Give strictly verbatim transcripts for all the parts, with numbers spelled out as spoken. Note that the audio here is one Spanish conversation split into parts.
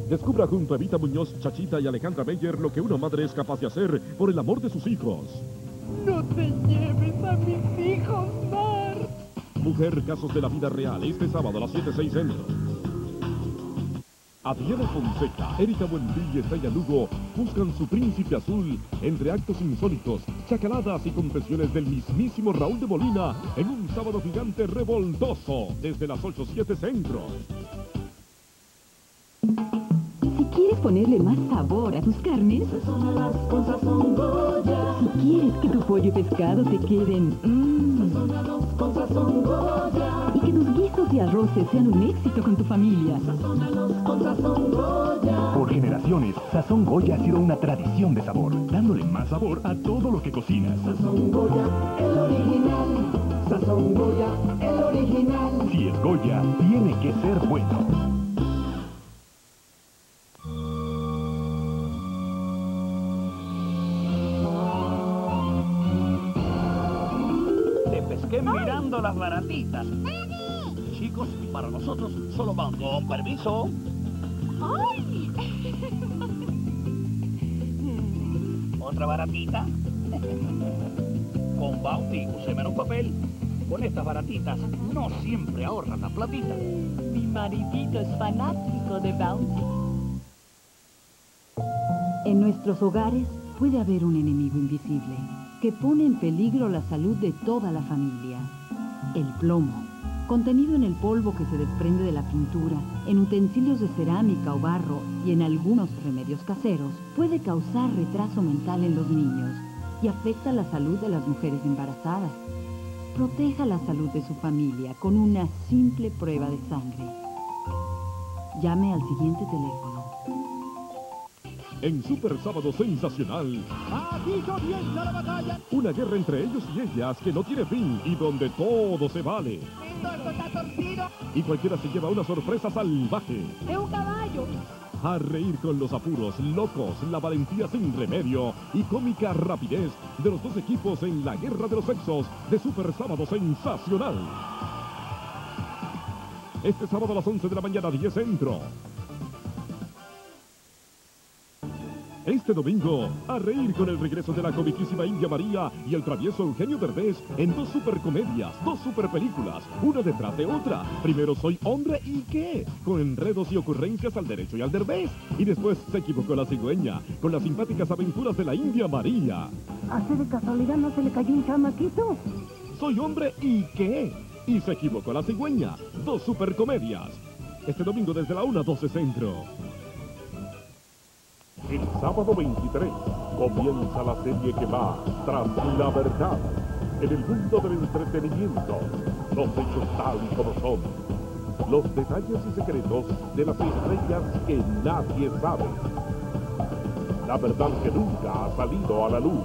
Descubra junto a Evita Muñoz, Chachita y Alejandra Meyer lo que una madre es capaz de hacer por el amor de sus hijos. ¡No te lleves a mis hijos, Mar! Mujer, casos de la vida real, este sábado a las siete seis centro. Adriana Fonseca, Erika Buendía y Estrella Lugo buscan su príncipe azul entre actos insólitos, chacaladas y confesiones del mismísimo Raúl de Molina en un sábado gigante revoltoso desde las ocho siete centro. Si quieres ponerle más sabor a tus carnes, Sazónalas con sazón Goya. si quieres que tu pollo y pescado te queden mmm, Sazónalos con sazón Goya. y que tus guisos y arroces sean un éxito con tu familia. Sazónalos con sazón Goya. Por generaciones, Sazón Goya ha sido una tradición de sabor, dándole más sabor a todo lo que cocinas. Sazón Goya, el original. Sazón Goya, el original. Si es Goya, tiene que ser bueno. Que mirando las baratitas. Chicos, para nosotros solo van con permiso. ¡Ay! Otra baratita. Con Bounty use menos papel. Con estas baratitas no siempre ahorran la platita. Mi maridito es fanático de Bounty. En nuestros hogares puede haber un enemigo invisible que pone en peligro la salud de toda la familia. El plomo, contenido en el polvo que se desprende de la pintura, en utensilios de cerámica o barro y en algunos remedios caseros, puede causar retraso mental en los niños y afecta la salud de las mujeres embarazadas. Proteja la salud de su familia con una simple prueba de sangre. Llame al siguiente teléfono. En Super Sábado Sensacional, Aquí comienza la batalla. una guerra entre ellos y ellas que no tiene fin y donde todo se vale. Esto está torcido. Y cualquiera se lleva una sorpresa salvaje. Es un caballo. A reír con los apuros locos, la valentía sin remedio y cómica rapidez de los dos equipos en la guerra de los sexos de Super Sábado Sensacional. Este sábado a las once de la mañana, diez centro. Este domingo, a reír con el regreso de la comiquísima India María y el travieso Eugenio Derbez en dos supercomedias, dos superpelículas, una detrás de otra. Primero Soy Hombre y ¿Qué? Con enredos y ocurrencias al derecho y al Derbez. Y después Se Equivocó la Cigüeña, con las simpáticas aventuras de la India María. ¿Hace de casualidad no se le cayó un chamaquito? Soy Hombre y ¿Qué? Y Se Equivocó la Cigüeña, dos supercomedias. Este domingo desde la una a doce centro. El sábado veintitrés comienza la serie que va tras la verdad en el mundo del entretenimiento. Los hechos tal y como son. Los detalles y secretos de las estrellas que nadie sabe. La verdad que nunca ha salido a la luz.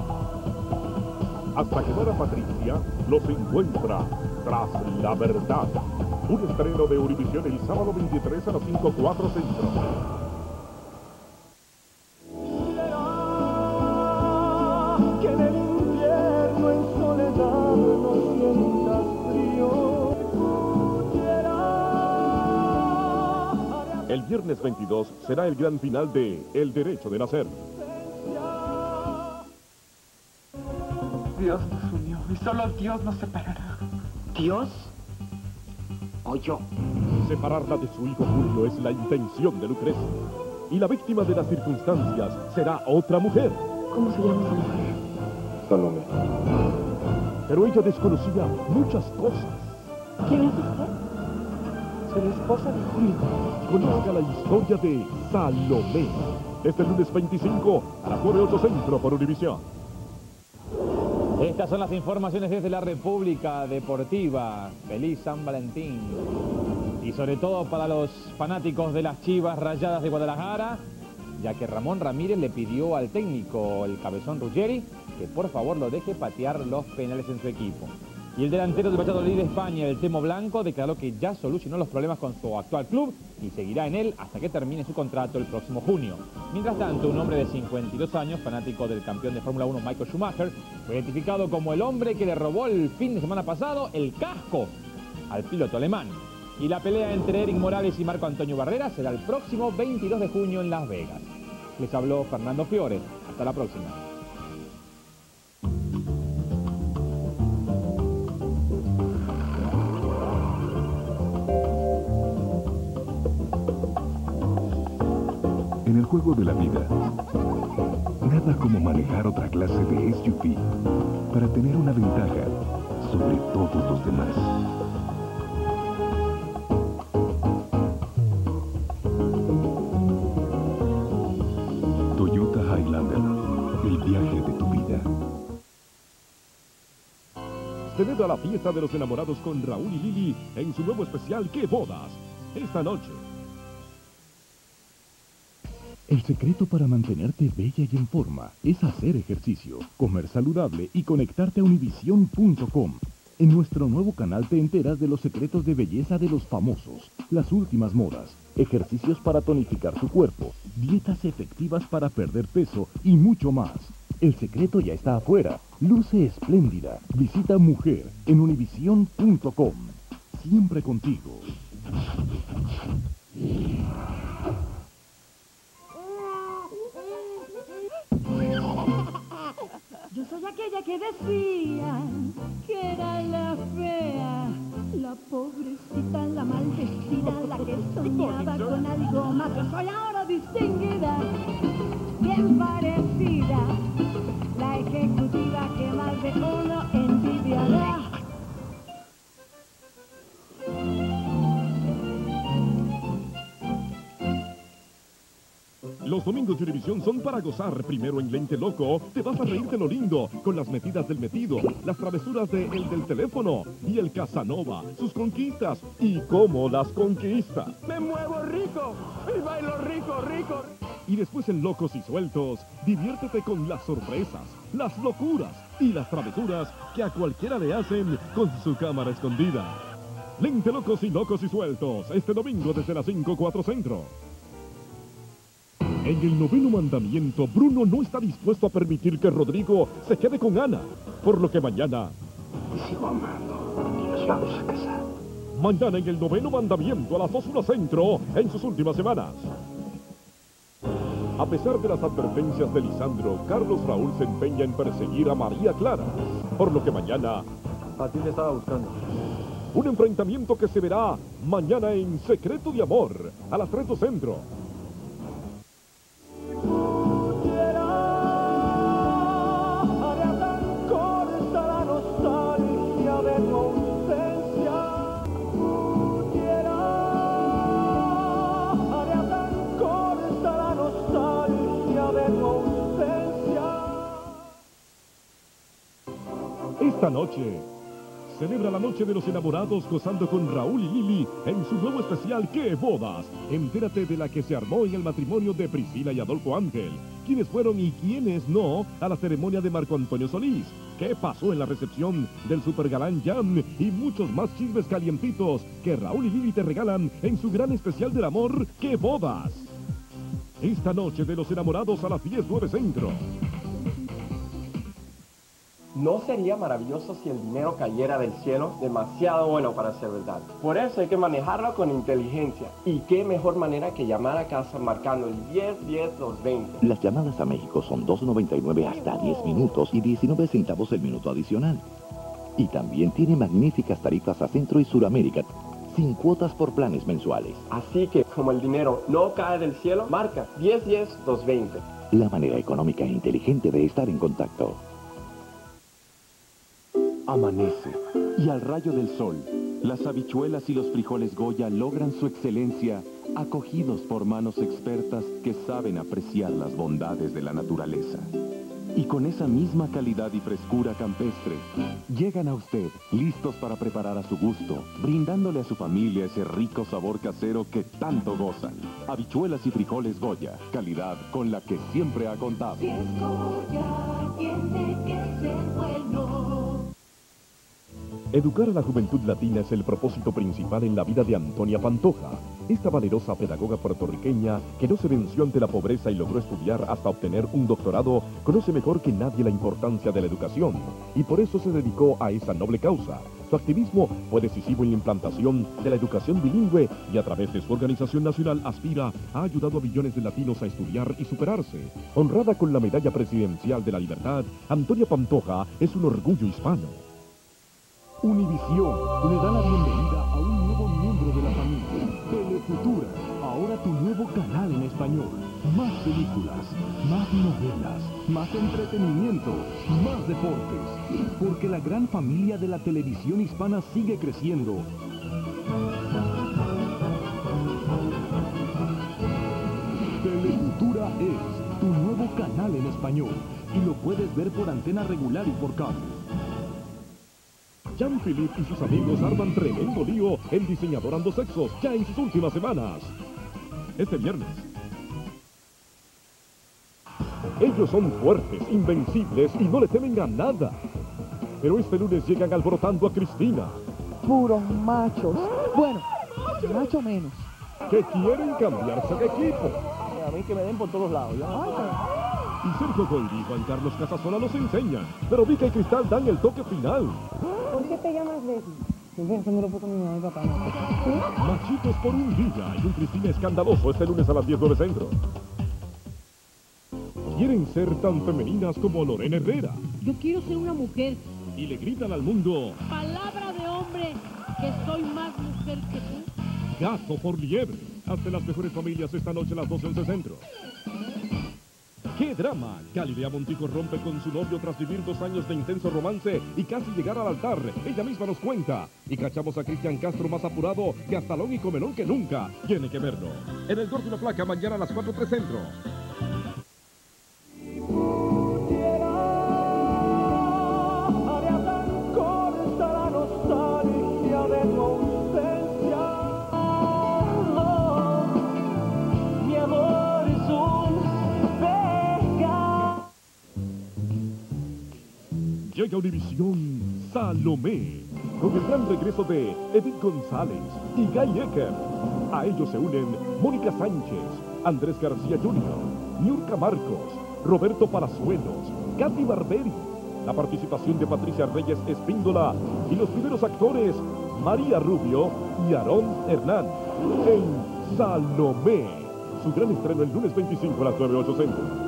Hasta que Mara Patricia los encuentra tras la verdad. Un estreno de Univision el sábado veintitrés a las cinco cuatro centro. Que en el invierno en soledad no sientas frío. El viernes veintidós será el gran final de El Derecho de Nacer. Dios nos unió y solo Dios nos separará. ¿Dios o yo? Separarla de su hijo Julio es la intención de Lucrecia. Y la víctima de las circunstancias será otra mujer. ¿Cómo se llama esa mujer? Salomé. Pero ella desconocía muchas cosas. ¿Quién es usted? Soy la esposa de Julio. Conozca la historia de Salomé. Este lunes veinticinco a las nueve ocho centro por Univision. Estas son las informaciones desde la República Deportiva. Feliz San Valentín. Y sobre todo para los fanáticos de las Chivas Rayadas de Guadalajara, ya que Ramón Ramírez le pidió al técnico, el cabezón Ruggeri, que por favor lo deje patear los penales en su equipo. Y el delantero del Valladolid de España, el Temo Blanco, declaró que ya solucionó los problemas con su actual club y seguirá en él hasta que termine su contrato el próximo junio. Mientras tanto, un hombre de cincuenta y dos años, fanático del campeón de Fórmula uno Michael Schumacher, fue identificado como el hombre que le robó el fin de semana pasado el casco al piloto alemán. Y la pelea entre Eric Morales y Marco Antonio Barrera será el próximo veintidós de junio en Las Vegas. Les habló Fernando Fiore. Hasta la próxima. En el juego de la vida, nada como manejar otra clase de S U V para tener una ventaja sobre todos los demás. Toyota Highlander, el viaje de tu vida. Celebra la fiesta de los enamorados con Raúl y Lili en su nuevo especial ¡Qué bodas! Esta noche. El secreto para mantenerte bella y en forma es hacer ejercicio, comer saludable y conectarte a Univision punto com. En nuestro nuevo canal te enteras de los secretos de belleza de los famosos, las últimas modas, ejercicios para tonificar tu cuerpo, dietas efectivas para perder peso y mucho más. El secreto ya está afuera. Luce espléndida. Visita Mujer en Univision punto com. Siempre contigo. Yo soy aquella que decían que era la fea, la pobrecita, la maldecida, la que soñaba con algo más. Yo soy ahora distinguida, bien parecida, la ejecutiva que más de uno envidiará. Los domingos de Univision son para gozar. Primero en Lente Loco, te vas a reír de lo lindo, con las metidas del metido, las travesuras de el del teléfono y el Casanova, sus conquistas y cómo las conquista. Me muevo rico y bailo rico, rico. Y después en Locos y Sueltos, diviértete con las sorpresas, las locuras y las travesuras que a cualquiera le hacen con su cámara escondida. Lente Locos y Locos y Sueltos, este domingo desde las cinco cuatro Centro. En el noveno mandamiento, Bruno no está dispuesto a permitir que Rodrigo se quede con Ana, por lo que mañana... Y sigo amando, y nos vamos a casar. Mañana en el noveno mandamiento a las dos una Centro, en sus últimas semanas. A pesar de las advertencias de Lisandro, Carlos Raúl se empeña en perseguir a María Clara, por lo que mañana... A ti te estaba buscando. Un enfrentamiento que se verá mañana en Secreto de Amor, a las tres Centro. Esta noche, celebra la noche de los enamorados gozando con Raúl y Lili en su nuevo especial ¿Qué bodas? Entérate de la que se armó en el matrimonio de Priscila y Adolfo Ángel, quiénes fueron y quiénes no a la ceremonia de Marco Antonio Solís, qué pasó en la recepción del supergalán Jan y muchos más chismes calientitos que Raúl y Lili te regalan en su gran especial del amor ¿Qué bodas? Esta noche de los enamorados a las diez nueve Centro. ¿No sería maravilloso si el dinero cayera del cielo? Demasiado bueno para ser verdad. Por eso hay que manejarlo con inteligencia. ¿Y qué mejor manera que llamar a casa marcando el diez diez dos veinte? Las llamadas a México son dos noventa y nueve hasta diez minutos y diecinueve centavos el minuto adicional. Y también tiene magníficas tarifas a Centro y Suramérica, sin cuotas por planes mensuales. Así que, como el dinero no cae del cielo, marca diez diez dos veinte. La manera económica e inteligente de estar en contacto. Amanece, y al rayo del sol, las habichuelas y los frijoles Goya logran su excelencia, acogidos por manos expertas que saben apreciar las bondades de la naturaleza. Y con esa misma calidad y frescura campestre, llegan a usted, listos para preparar a su gusto, brindándole a su familia ese rico sabor casero que tanto gozan. Habichuelas y frijoles Goya, calidad con la que siempre ha contado. Si es Goya, tiene que ser bueno. Educar a la juventud latina es el propósito principal en la vida de Antonia Pantoja, esta valerosa pedagoga puertorriqueña que no se venció ante la pobreza y logró estudiar hasta obtener un doctorado, conoce mejor que nadie la importancia de la educación y por eso se dedicó a esa noble causa. Su activismo fue decisivo en la implantación de la educación bilingüe y a través de su organización nacional Aspira ha ayudado a millones de latinos a estudiar y superarse. Honrada con la Medalla Presidencial de la Libertad, Antonia Pantoja es un orgullo hispano. Univisión le da la bienvenida a un nuevo miembro de la familia, Telefutura, ahora tu nuevo canal en español. Más películas, más novelas, más entretenimiento, más deportes, porque la gran familia de la televisión hispana sigue creciendo. Telefutura es tu nuevo canal en español y lo puedes ver por antena regular y por cable. Jean-Philippe y sus amigos arman tremendo lío en Diseñador Ambos Sexos, ya en sus últimas semanas. Este viernes. Ellos son fuertes, invencibles y no le temen a nada. Pero este lunes llegan alborotando a Cristina. Puros machos. Bueno, macho menos. Que quieren cambiarse de equipo. A mí que me den por todos lados. Yo no sé. Y Sergio Goyri y Juan Carlos Casasola los enseñan. Pero Vika y Cristal dan el toque final. ¿Por qué te llamas Leslie? Yo me lo puso mi mamá y papá. Machitos por un día y un Cristina escandaloso este lunes a las diez nueve centro. Quieren ser tan femeninas como Lorena Herrera. Yo quiero ser una mujer. Y le gritan al mundo. Palabra de hombre, que soy más mujer que tú. Gato por liebre. Hasta las mejores familias esta noche a las doce once centro. ¡Qué drama! Galilea Montijo rompe con su novio tras vivir dos años de intenso romance y casi llegar al altar. Ella misma nos cuenta. Y cachamos a Cristian Castro más apurado que hasta Long y Comelón que nunca. Tiene que verlo. En el Gordo y la Placa mañana a las cuatro tres centro. Llega Univision Salomé, con el gran regreso de Edith González y Guy Ecker. A ellos se unen Mónica Sánchez, Andrés García junior, Niurka Marcos, Roberto Palazuelos, Katy Barberi, la participación de Patricia Reyes Espíndola y los primeros actores María Rubio y Aarón Hernán en Salomé. Su gran estreno el lunes veinticinco a las nueve ocho centro.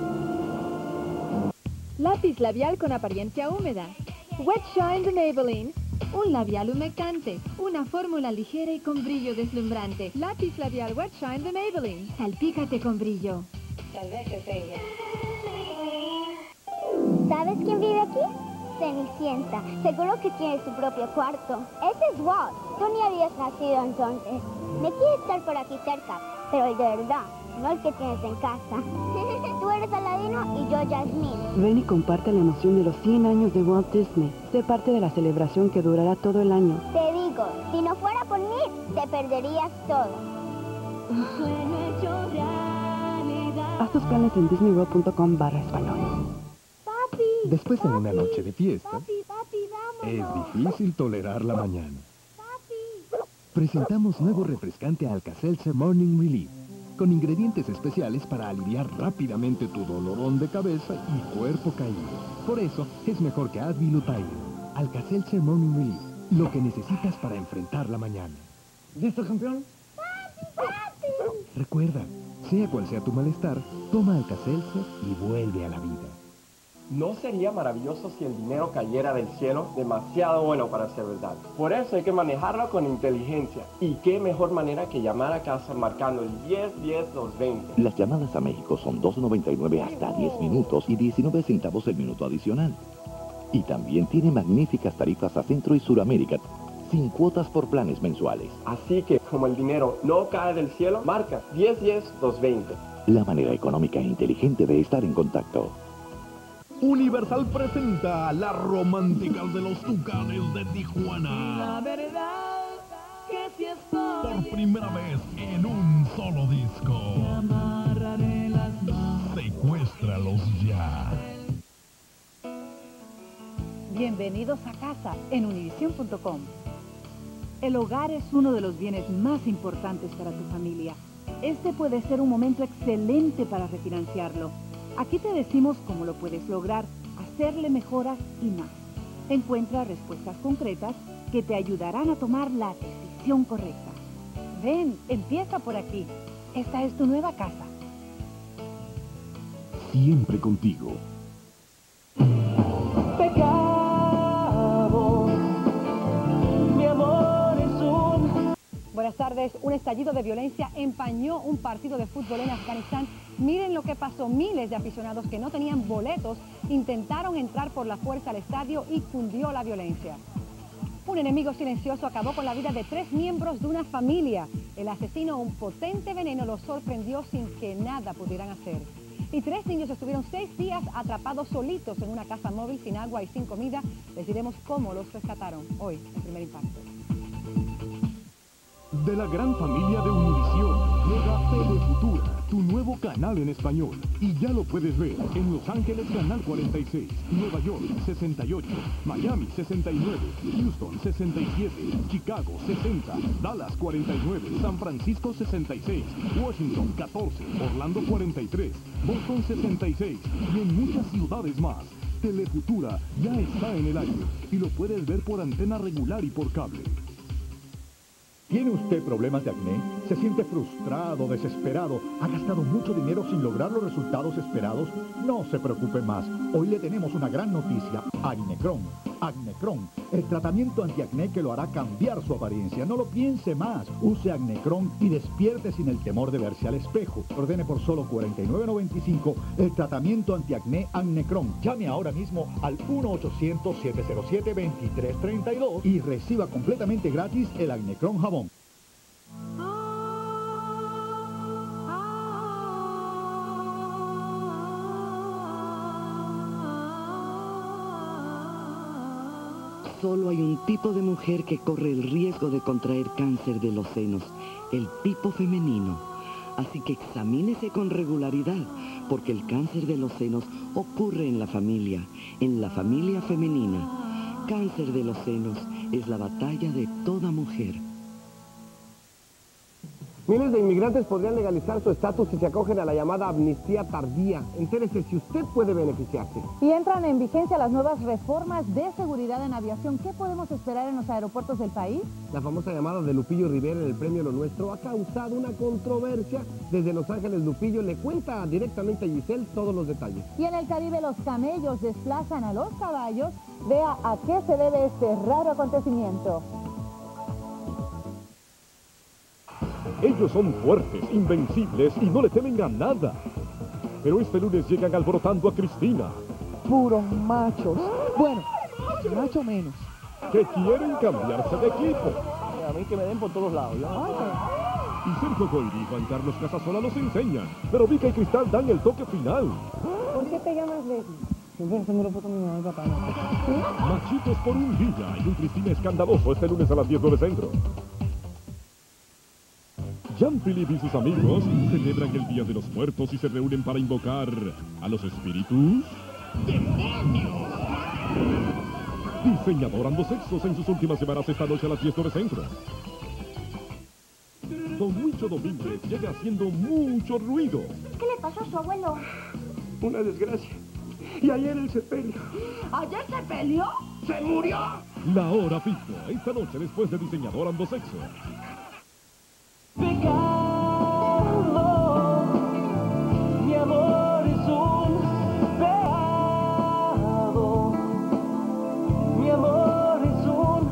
Lápiz labial con apariencia húmeda. Wet Shine de Maybelline. Un labial humectante. Una fórmula ligera y con brillo deslumbrante. Lápiz labial Wet Shine de Maybelline. Salpícate con brillo. Tal vez es ella. ¿Sabes quién vive aquí? Cenicienta. Seguro que tiene su propio cuarto. Ese es Walt. Tú ni habías nacido entonces. Me quiere estar por aquí cerca, pero el de verdad, no el que tienes en casa. Tú eres Aladino y yo Jasmine. Ven y comparte la emoción de los cien años de Walt Disney. Sé parte de la celebración que durará todo el año. Te digo, si no fuera por mí, te perderías todo. Haz tus planes en disneyworld punto com barra español. Papi. Después de papi, una noche de fiesta, papi, papi, es vámonos. difícil tolerar la mañana. Papi. Presentamos nuevo refrescante Alka-Seltzer Morning Relief, con ingredientes especiales para aliviar rápidamente tu dolorón de cabeza y cuerpo caído. Por eso, es mejor que Advil o Tylenol. Alka-Seltzer Morning Relief, lo que necesitas para enfrentar la mañana. ¿Listo, campeón? Papi, papi. Recuerda, sea cual sea tu malestar, toma Alka-Seltzer y vuelve a la vida. ¿No sería maravilloso si el dinero cayera del cielo? Demasiado bueno para ser verdad. Por eso hay que manejarlo con inteligencia. ¿Y qué mejor manera que llamar a casa marcando el diez diez dos veinte? Las llamadas a México son dos noventa y nueve hasta diez minutos y diecinueve centavos el minuto adicional. Y también tiene magníficas tarifas a Centro y Suramérica, sin cuotas por planes mensuales. Así que, como el dinero no cae del cielo, marca diez diez dos veinte. La manera económica e inteligente de estar en contacto. Universal presenta Las Románticas de los Tucanes de Tijuana. La verdad que si estoy... Por primera vez en un solo disco. Te amarraré las manos. Secuéstralos ya. Bienvenidos a casa en univision punto com. El hogar es uno de los bienes más importantes para tu familia. Este puede ser un momento excelente para refinanciarlo. Aquí te decimos cómo lo puedes lograr, hacerle mejoras y más. Encuentra respuestas concretas que te ayudarán a tomar la decisión correcta. Ven, empieza por aquí. Esta es tu nueva casa. Siempre contigo. Pecado, mi amor es un... Buenas tardes. Un estallido de violencia empañó un partido de fútbol en Afganistán. Miren lo que pasó. Miles de aficionados que no tenían boletos intentaron entrar por la fuerza al estadio y cundió la violencia. Un enemigo silencioso acabó con la vida de tres miembros de una familia. El asesino, un potente veneno, los sorprendió sin que nada pudieran hacer. Y tres niños estuvieron seis días atrapados solitos en una casa móvil sin agua y sin comida. Les diremos cómo los rescataron hoy en Primer Impacto. De la gran familia de Univision, llega Telefutura, tu nuevo canal en español. Y ya lo puedes ver en Los Ángeles, canal cuarenta y seis, Nueva York, sesenta y ocho, Miami, sesenta y nueve, Houston, sesenta y siete, Chicago, sesenta, Dallas, cuarenta y nueve, San Francisco, sesenta y seis, Washington, catorce, Orlando, cuarenta y tres, Boston, setenta y seis y en muchas ciudades más. Telefutura ya está en el aire y lo puedes ver por antena regular y por cable. ¿Tiene usted problemas de acné? ¿Se siente frustrado, desesperado? ¿Ha gastado mucho dinero sin lograr los resultados esperados? No se preocupe más. Hoy le tenemos una gran noticia. Acnecron. Acnecron. El tratamiento antiacné que lo hará cambiar su apariencia. No lo piense más. Use Acnecron y despierte sin el temor de verse al espejo. Ordene por solo cuarenta y nueve noventa y cinco el tratamiento antiacné Acnecron. Llame ahora mismo al uno ochocientos, siete cero siete, veintitrés treinta y dos y reciba completamente gratis el Acnecron jabón. Solo hay un tipo de mujer que corre el riesgo de contraer cáncer de los senos, el tipo femenino. Así que examínese con regularidad, porque el cáncer de los senos ocurre en la familia, en la familia femenina. Cáncer de los senos es la batalla de toda mujer. Miles de inmigrantes podrían legalizar su estatus si se acogen a la llamada amnistía tardía. Entérese si usted puede beneficiarse. Y entran en vigencia las nuevas reformas de seguridad en aviación. ¿Qué podemos esperar en los aeropuertos del país? La famosa llamada de Lupillo Rivera en el premio Lo Nuestro ha causado una controversia. Desde Los Ángeles, Lupillo le cuenta directamente a Giselle todos los detalles. Y en el Caribe los camellos desplazan a los caballos. Vea a qué se debe este raro acontecimiento. Ellos son fuertes, invencibles y no le temen a nada. Pero este lunes llegan alborotando a Cristina. Puros machos. Bueno, macho menos. Que quieren cambiarse de equipo. A mí que me den por todos lados. ¿Ya? Y Sergio Goyri y Juan Carlos Casasola los enseñan. Pero Vika y Cristal dan el toque final. ¿Por qué te llamas Leslie? Siempre se me lo puso mi mamá y papá. Machitos por un día y un Cristina escandaloso este lunes a las diez del centro. Jean-Philippe y sus amigos celebran el Día de los Muertos y se reúnen para invocar a los espíritus. ¡Demonios! Diseñador ando sexos en sus últimas semanas esta noche a las diez del centro. Don Huicho Domínguez llega haciendo mucho ruido. ¿Qué le pasó a su abuelo? Una desgracia. Y ayer el sepelio. ¿Ayer se peleó? ¡Se murió! La hora pico, esta noche después de Diseñador ando sexo. Pecado, mi amor es un pecado, mi amor es un...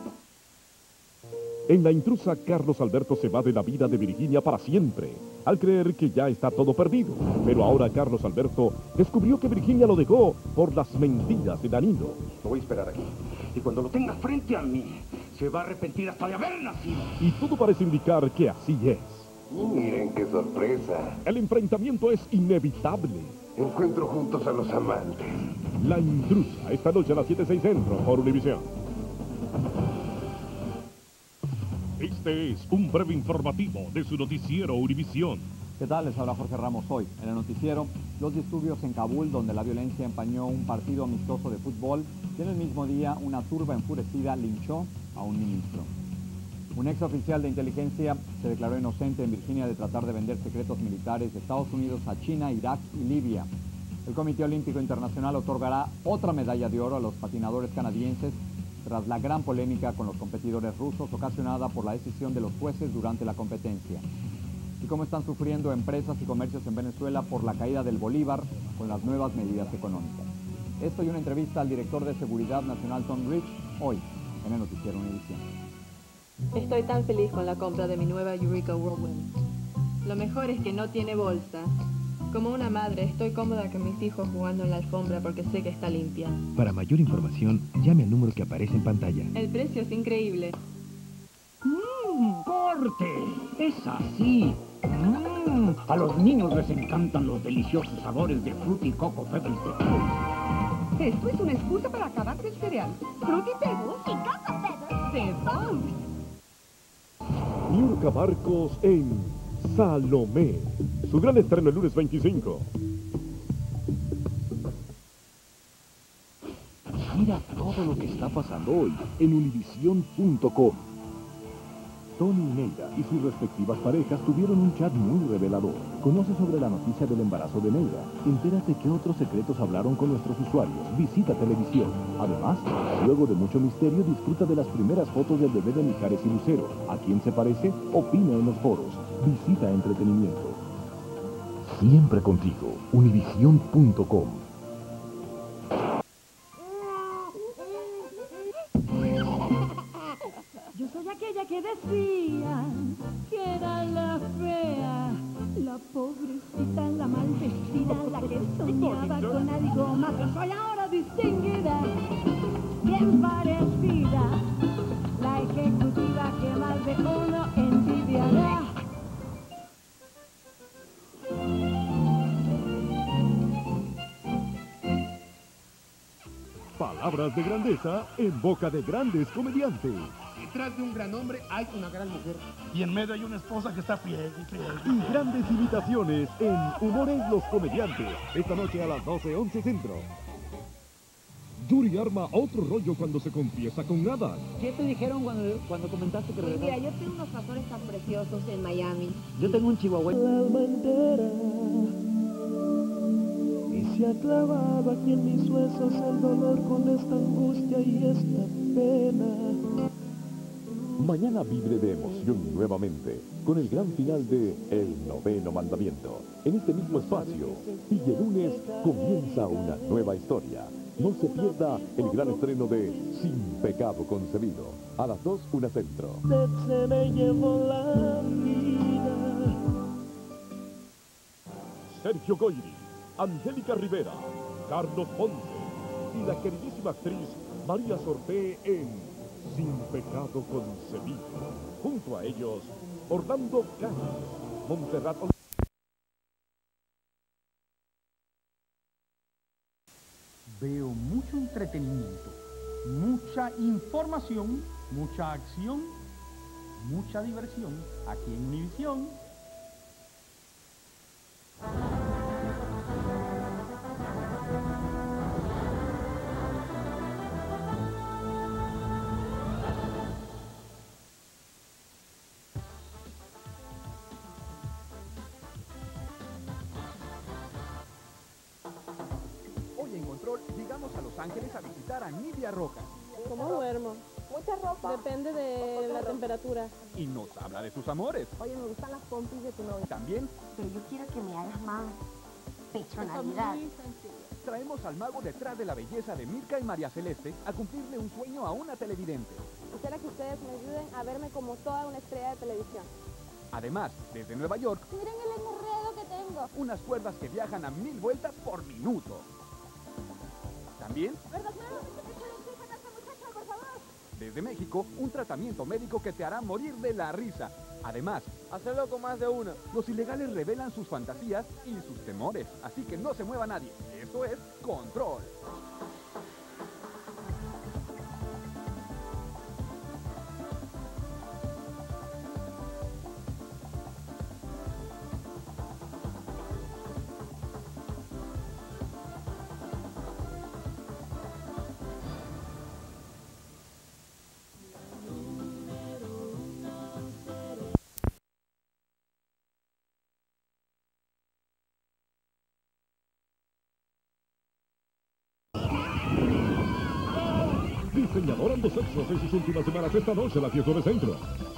En La Intrusa, Carlos Alberto se va de la vida de Virginia para siempre, al creer que ya está todo perdido. Pero ahora Carlos Alberto descubrió que Virginia lo dejó por las mentiras de Danilo. Lo voy a esperar aquí. Y cuando lo tenga frente a mí, se va a arrepentir hasta de haber nacido. Y todo parece indicar que así es. Miren qué sorpresa. El enfrentamiento es inevitable. Encuentro juntos a los amantes. La Intrusa, esta noche a las siete seis centro por Univision. Este es un breve informativo de su noticiero Univision. ¿Qué tal? Les habla Jorge Ramos hoy. En el noticiero, los disturbios en Kabul, donde la violencia empañó un partido amistoso de fútbol, y en el mismo día una turba enfurecida linchó a un ministro. Un ex oficial de inteligencia se declaró inocente en Virginia de tratar de vender secretos militares de Estados Unidos a China, Irak y Libia. El Comité Olímpico Internacional otorgará otra medalla de oro a los patinadores canadienses tras la gran polémica con los competidores rusos ocasionada por la decisión de los jueces durante la competencia. Y cómo están sufriendo empresas y comercios en Venezuela por la caída del bolívar con las nuevas medidas económicas. Esto y una entrevista al director de Seguridad Nacional Tom Rich, hoy en el noticiero Univision. Estoy tan feliz con la compra de mi nueva Eureka Whirlwind. Lo mejor es que no tiene bolsa. Como una madre, estoy cómoda con mis hijos jugando en la alfombra porque sé que está limpia. Para mayor información, llame al número que aparece en pantalla. El precio es increíble. ¡Mmm! ¡Corte! ¡Es así! ¡Mmm! A los niños les encantan los deliciosos sabores de Fruity Coco Pebbles de Fruit. Esto es una excusa para acabar el cereal. Fruity Pebbles y Coco Pebbles de Fruit. Niurka Marcos en Salomé. Su gran estreno el lunes veinticinco. Mira todo lo que está pasando hoy en Univision punto com. Tony y Neira y sus respectivas parejas tuvieron un chat muy revelador. Conoce sobre la noticia del embarazo de Neira. Entérate qué otros secretos hablaron con nuestros usuarios. Visita televisión. Además, luego de mucho misterio, disfruta de las primeras fotos del bebé de Mijares y Lucero. ¿A quién se parece? Opina en los foros. Visita entretenimiento. Siempre contigo. Univision punto com. Yo soy aquella que decía que era la fea, la pobrecita, la mal vestida, la que soñaba con algo más. Yo soy ahora distinguida, bien parecida, la ejecutiva que más de uno envidiará. Palabras de grandeza en boca de grandes comediantes. Detrás de un gran hombre hay una gran mujer. Y en medio hay una esposa que está fiel y fiel. Y grandes imitaciones en Humores los Comediantes. Esta noche a las doce once Centro. Yuri arma otro rollo cuando se confiesa con Adam. ¿Qué te dijeron cuando, cuando comentaste que Pues regresas? mira, yo tengo unos pastores tan preciosos en Miami. Yo tengo un chihuahua. El alma entera y se ha clavado aquí en mis huesos el dolor con esta angustia y esta pena. Mañana vibre de emoción nuevamente con el gran final de El Noveno Mandamiento. En este mismo espacio. Y el lunes comienza una nueva historia. No se pierda el gran estreno de Sin Pecado Concebido. A las dos, una Centro. Se me llevó la vida. Sergio Goyri, Angélica Rivera, Carlos Ponce y la queridísima actriz María Sorté en Sin Pecado Concebido. Junto a ellos, Orlando Cañas, Montserrat. Veo mucho entretenimiento, mucha información, mucha acción, mucha diversión aquí en Univision. Hoy en Control llegamos a Los Ángeles a visitar a Nidia Rojas. ¿Cómo duermo? Mucha ropa. Depende de la temperatura. Y nos habla de sus amores. Oye, me gustan las pompis de tu novio. También Pero yo quiero que me hagas más personalidad. traemos al mago detrás de la belleza de Mirka y María Celeste a cumplirle un sueño a una televidente. Quisiera que ustedes me ayuden a verme como toda una estrella de televisión. Además, desde Nueva York, Miren el enredo que tengo. unas cuerdas que viajan a mil vueltas por minuto. También, desde México, un tratamiento médico que te hará morir de la risa. Además, hacerlo con más de uno. Los ilegales revelan sus fantasías y sus temores, así que no se mueva nadie. Esto es Control. Diseñador ambos sexos en sus últimas semanas esta noche en la Fiesta de Centro.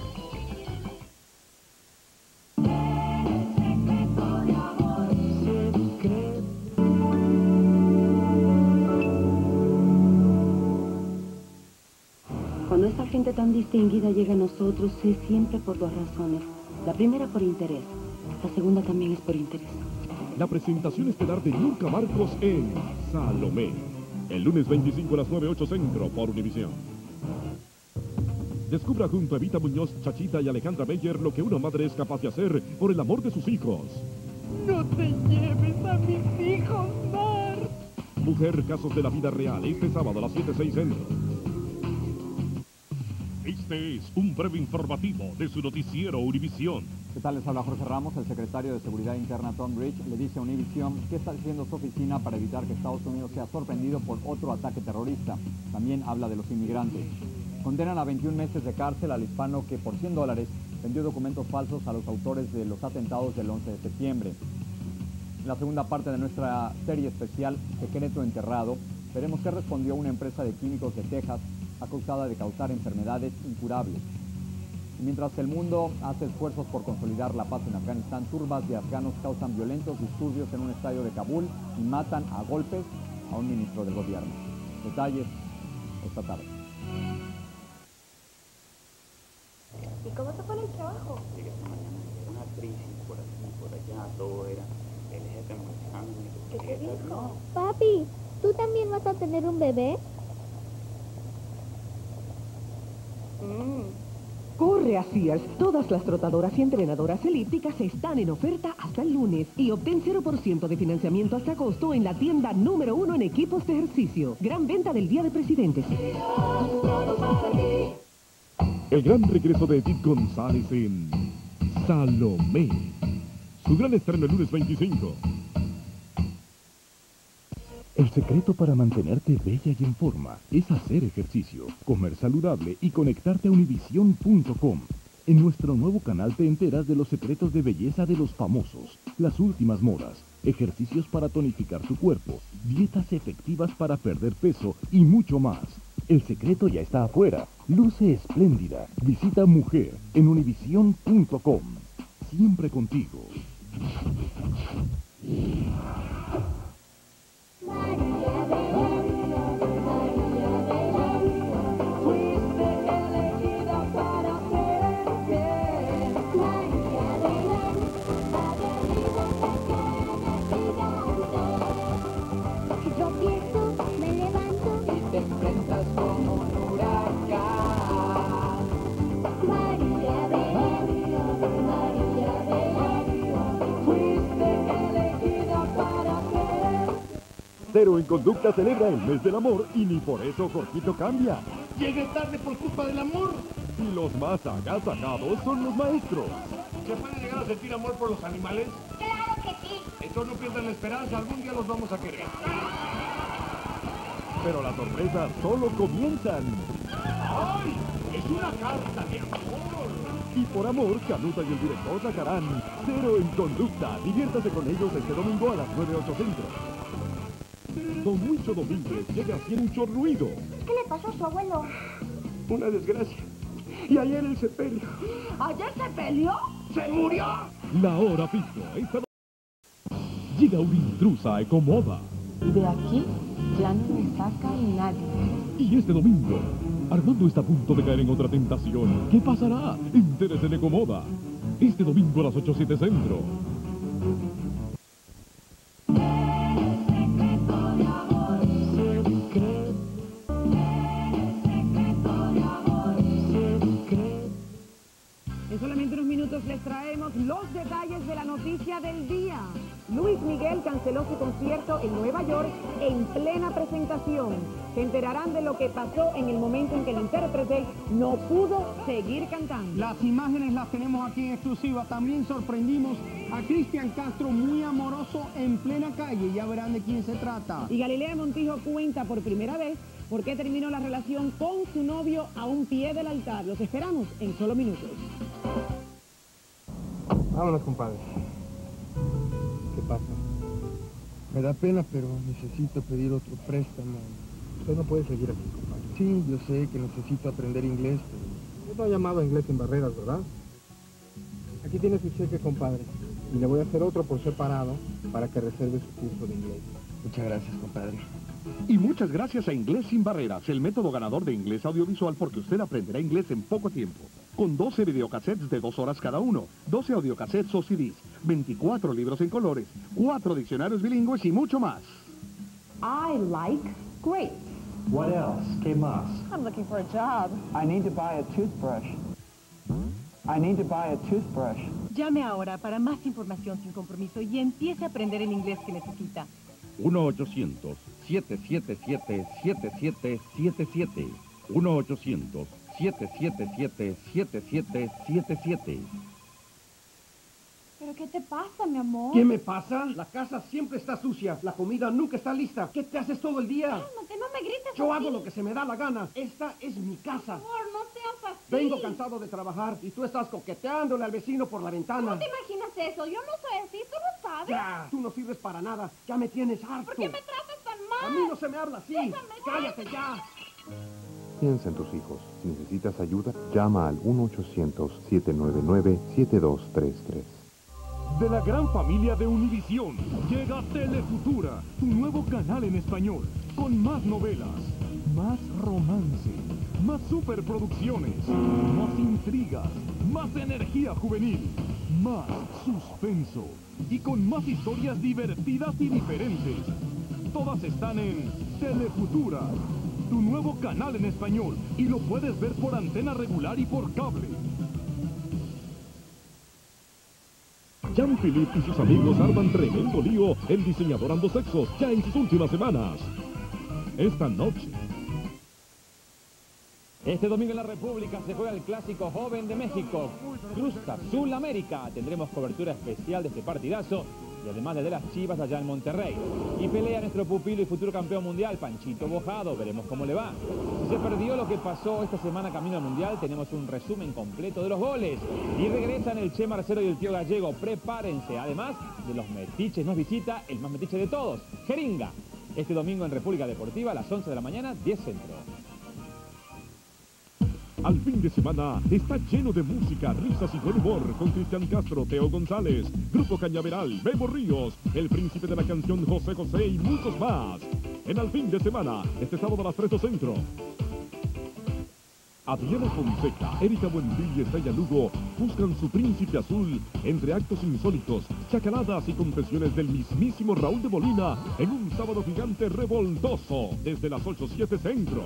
Cuando esta gente tan distinguida llega a nosotros es siempre por dos razones. La primera por interés, la segunda también es por interés. La presentación estelar de Nurka Marcos en Salomé. El lunes veinticinco a las nueve ocho Centro por Univision. Descubra junto a Evita Muñoz, Chachita y Alejandra Meyer lo que una madre es capaz de hacer por el amor de sus hijos. No te lleves a mis hijos, Mar. Mujer, casos de la vida real, este sábado a las siete seis Centro. Este es un breve informativo de su noticiero Univision. ¿Qué tal? Les habla Jorge Ramos. El secretario de Seguridad Interna Tom Bridge le dice a Univision qué está haciendo su oficina para evitar que Estados Unidos sea sorprendido por otro ataque terrorista. También habla de los inmigrantes. Condenan a veintiún meses de cárcel al hispano que por cien dólares vendió documentos falsos a los autores de los atentados del once de septiembre. En la segunda parte de nuestra serie especial Secreto Enterrado, veremos qué respondió una empresa de químicos de Texas acusada de causar enfermedades incurables. Y mientras el mundo hace esfuerzos por consolidar la paz en Afganistán, turbas de afganos causan violentos disturbios en un estadio de Kabul y matan a golpes a un ministro del gobierno. Detalles esta tarde. ¿Y cómo te fue el trabajo? Llegué esta mañana, una crisis por aquí, por allá, todo era el jefe molestándome. ¿Qué te dijo? Papi, ¿tú también vas a tener un bebé? Corre a Sears. Todas las trotadoras y entrenadoras elípticas están en oferta hasta el lunes y obtén cero por ciento de financiamiento hasta agosto en la tienda número uno en equipos de ejercicio. Gran venta del Día de Presidentes. El gran regreso de Edith González en Salomé. Su gran estreno el lunes veinticinco. El secreto para mantenerte bella y en forma es hacer ejercicio, comer saludable y conectarte a univision punto com. En nuestro nuevo canal te enteras de los secretos de belleza de los famosos, las últimas modas, ejercicios para tonificar tu cuerpo, dietas efectivas para perder peso y mucho más. El secreto ya está afuera. Luce espléndida. Visita Mujer en univision punto com. Siempre contigo. Cero en Conducta celebra el mes del amor y ni por eso Jorgito cambia. Llegué tarde por culpa del amor. Y los más agasajados son los maestros. ¿Se puede llegar a sentir amor por los animales? ¡Claro que sí! Entonces no pierdan la esperanza, algún día los vamos a querer. Pero las sorpresas solo comienzan. ¡Ay! ¡Es una carta de amor! Y por amor, Canuta y el director sacarán Cero en Conducta. Diviértase con ellos este domingo a las nueve ocho Centro. Don Huicho Domínguez llega haciendo mucho ruido. ¿Qué le pasó a su abuelo? Una desgracia. Y ayer el sepelio. ¿Ayer se peleó? ¡Se murió! La hora pico. Esta noche llega una intrusa a Ecomoda. De aquí ya no me saca nadie. Y este domingo, Armando está a punto de caer en otra tentación. ¿Qué pasará? Entérese en Ecomoda. Este domingo a las ocho siete Centro. En solamente unos minutos les traemos los detalles de la noticia del día. Luis Miguel canceló su concierto en Nueva York en plena presentación. Se enterarán de lo que pasó en el momento en que el intérprete no pudo seguir cantando. Las imágenes las tenemos aquí en exclusiva. También sorprendimos a Cristian Castro muy amoroso en plena calle. Ya verán de quién se trata. Y Galilea Montijo cuenta por primera vez por qué terminó la relación con su novio a un pie del altar. Los esperamos en solo minutos. Vámonos, compadre. ¿Qué pasa? Me da pena, pero necesito pedir otro préstamo. Usted no puede seguir así, compadre. Sí, yo sé que necesito aprender inglés, pero... No ha llamado Inglés Sin Barreras, ¿verdad? Aquí tiene su cheque, compadre. Y le voy a hacer otro por separado para que reserve su curso de inglés. Muchas gracias, compadre. Y muchas gracias a Inglés Sin Barreras, el método ganador de inglés audiovisual, porque usted aprenderá inglés en poco tiempo. Con doce videocassettes de dos horas cada uno, doce audiocassettes o C Ds, veinticuatro libros en colores, cuatro diccionarios bilingües y mucho más. I like grapes. What else? ¿Qué más? I'm looking for a job. I need to buy a toothbrush. I need to buy a toothbrush. Llame ahora para más información sin compromiso y empiece a aprender el inglés que necesita. uno ochocientos, siete siete siete, siete siete siete siete. uno ochocientos, siete siete siete, siete siete siete siete. ¿Pero qué te pasa, mi amor? ¿Qué me pasa? La casa siempre está sucia, la comida nunca está lista. ¿Qué te haces todo el día? Cálmate, no me grites Yo así. hago lo que se me da la gana. Esta es mi casa. Amor, no seas así. Vengo cansado de trabajar y tú estás coqueteándole al vecino por la ventana. ¿Cómo te imaginas eso? Yo no soy así, tú lo sabes. Ya, tú no sirves para nada. Ya me tienes harto. ¿Por qué me tratas tan mal? A mí no se me habla así. Déjame, Cállate ya. Piensa en tus hijos. Si necesitas ayuda, llama al uno ochocientos, siete nueve nueve, siete dos tres tres. De la gran familia de Univision, llega Telefutura, tu nuevo canal en español, con más novelas, más romance, más superproducciones, más intrigas, más energía juvenil, más suspenso y con más historias divertidas y diferentes. Todas están en Telefutura, tu nuevo canal en español, y lo puedes ver por antena regular y por cable. Jean-Philippe y sus amigos arman tremendo lío en Diseñador Ambos Sexos, ya en sus últimas semanas. Esta noche. Este domingo en la República se juega el clásico joven de México, Cruz Azul América. Tendremos cobertura especial de este partidazo y además de las Chivas allá en Monterrey. Y pelea nuestro pupilo y futuro campeón mundial, Panchito Bojado. Veremos cómo le va. Si se perdió lo que pasó esta semana camino al mundial, tenemos un resumen completo de los goles. Y regresan el Che Marcelo y el tío Gallego. Prepárense. Además de los metiches, nos visita el más metiche de todos, Jeringa. Este domingo en República Deportiva a las once de la mañana, diez centro. Al fin de semana está lleno de música, risas y buen humor con Cristian Castro, Teo González, Grupo Cañaveral, Bebo Ríos, El Príncipe de la Canción José José y muchos más. En Al Fin de Semana, este sábado a las tres de centro. Adriana Fonseca, Erika Buendía y Estrella Lugo buscan su príncipe azul entre actos insólitos, chacaladas y confesiones del mismísimo Raúl de Molina en un sábado gigante revoltoso desde las ocho siete centro.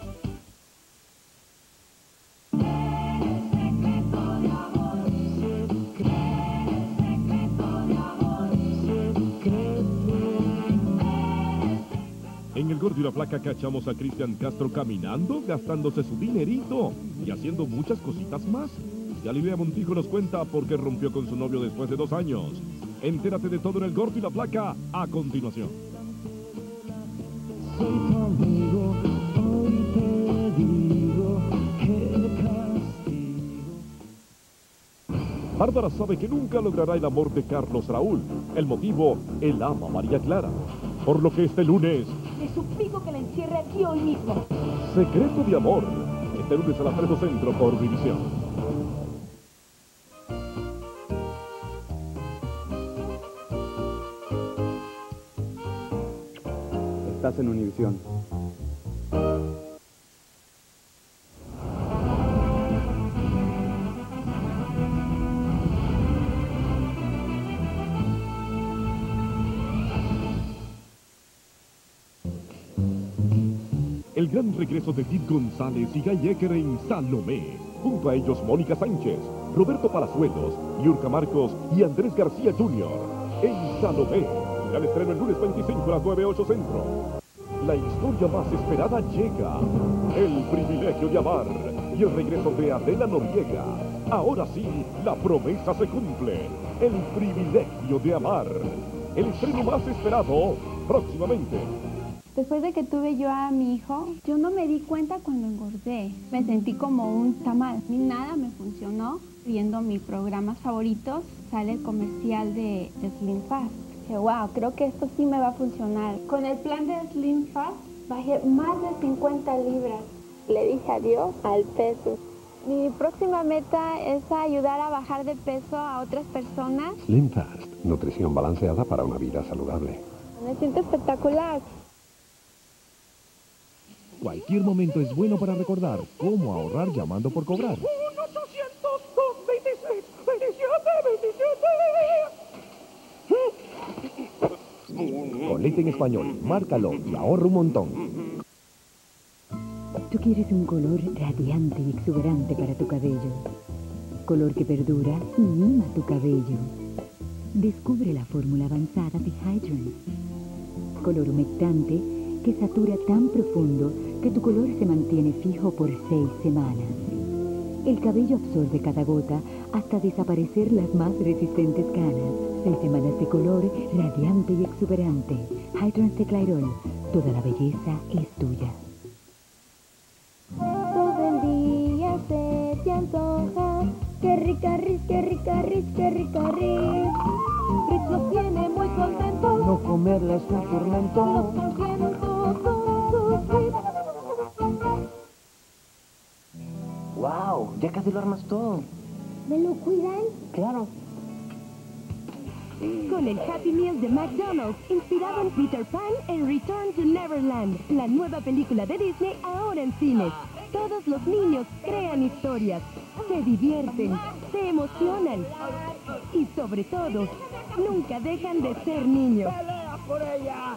En el Gordo y la Flaca cachamos a Cristian Castro caminando, gastándose su dinerito y haciendo muchas cositas más. Galilea Montijo nos cuenta por qué rompió con su novio después de dos años. Entérate de todo en el Gordo y la Flaca a continuación. Soy tu amigo, hoy te digo que castigo. Bárbara sabe que nunca logrará el amor de Carlos Raúl. El motivo, él ama a María Clara. Por lo que este lunes... Le suplico que la encierre aquí hoy mismo. Secreto de amor. Este lunes a las tres de centro por Univision. Estás en Univision. El gran regreso de Did González y Guy Ecker en Salomé. Junto a ellos Mónica Sánchez, Roberto Palazuelos, Yurka Marcos y Andrés García junior En Salomé. Gran estreno el lunes veinticinco a las nueve ocho centro. La historia más esperada llega. El privilegio de amar. Y el regreso de Adela Noriega. Ahora sí, la promesa se cumple. El privilegio de amar. El estreno más esperado próximamente. Después de que tuve yo a mi hijo, yo no me di cuenta cuando engordé. Me sentí como un tamal. Ni nada me funcionó. Viendo mis programas favoritos, sale el comercial de, de Slim Fast. Que wow, creo que esto sí me va a funcionar. Con el plan de Slim Fast, Bajé más de cincuenta libras. Le dije adiós al peso. Mi próxima meta es ayudar a bajar de peso a otras personas. Slim Fast, nutrición balanceada para una vida saludable. Me siento espectacular. Cualquier momento es bueno para recordar cómo ahorrar llamando por cobrar. uno ochocientos dos veintiséis veintisiete. Conecta en español, márcalo y ahorra un montón. Tú quieres un color radiante y exuberante para tu cabello. Color que perdura y mima tu cabello. Descubre la fórmula avanzada de Hydrant. Color humectante que satura tan profundo que tu color se mantiene fijo por seis semanas. El cabello absorbe cada gota hasta desaparecer las más resistentes canas. Seis semanas de color radiante y exuberante. Hydrant de Clairol. Toda la belleza es tuya. Todo el día se te antoja. Qué rica ris, qué rica ris, qué rica ris. Ritz los tiene muy contentos. No comerla es un tormento. Los consiento con sus Ritz. Wow, ya casi lo armas todo. ¿Me lo cuidan? Claro. Con el Happy Meal de McDonald's, inspirado en Peter Pan en Return to Neverland, la nueva película de Disney ahora en cines. Todos los niños crean historias, se divierten, se emocionan y sobre todo, nunca dejan de ser niños. ¡Pelea por ella!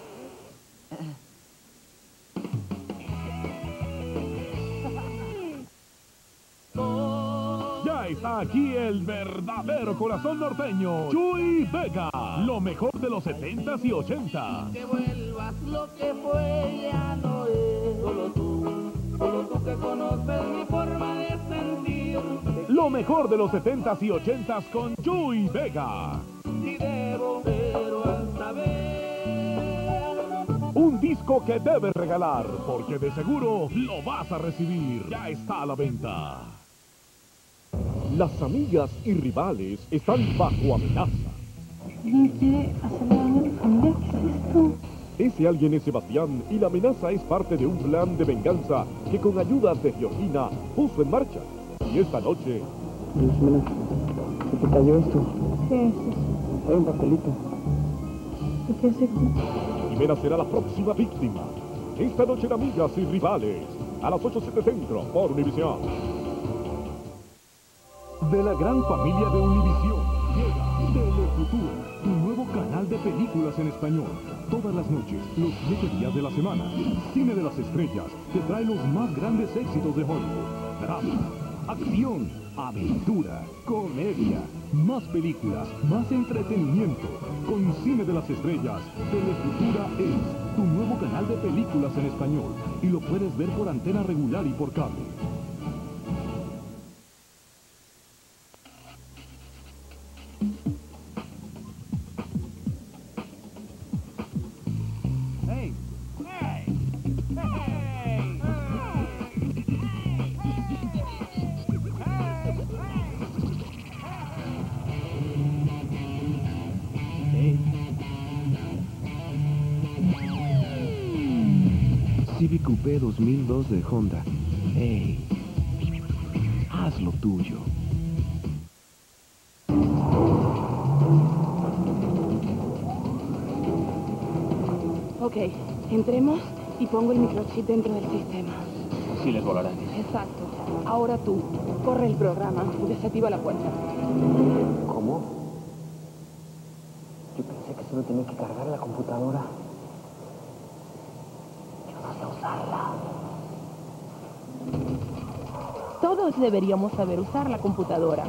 Ya está aquí el verdadero corazón norteño, Chuy Vega. Lo mejor de los setentas y ochentas. Que vuelvas lo que fue, ya no es. Solo tú, solo tú que conoces mi forma de sentir. Lo mejor de los setentas y ochentas con Chuy Vega. Y debo, pero al saber. Un disco que debes regalar, porque de seguro lo vas a recibir. Ya está a la venta. Las amigas y rivales están bajo amenaza. ¿Alguien quiere hacerle daño a mi familia? ¿Qué es esto? Ese alguien es Sebastián y la amenaza es parte de un plan de venganza que con ayuda de Georgina puso en marcha. Y esta noche... Jimena, ¿se te cayó esto? ¿Qué es eso? Hay un papelito. ¿Qué quiere decir? Jimena será la próxima víctima. Esta noche en Amigas y Rivales, a las ocho siete Centro, por Univision. De la gran familia de Univision, llega Telefuturo, tu nuevo canal de películas en español. Todas las noches, los siete días de la semana, Cine de las Estrellas te trae los más grandes éxitos de Hollywood. Drama, acción, aventura, comedia, más películas, más entretenimiento. Con Cine de las Estrellas, Telefutura es tu nuevo canal de películas en español y lo puedes ver por antena regular y por cable. Hey, hey, hey, Civic Coupé dos mil dos de Honda. Hey, haz lo tuyo. Ok, entremos y pongo el microchip dentro del sistema. Sí les volarán. Exacto. Ahora tú, corre el programa y desactiva la puerta. ¿Cómo? Yo pensé que solo tenía que cargar la computadora. Yo no sé usarla. Todos deberíamos saber usar la computadora.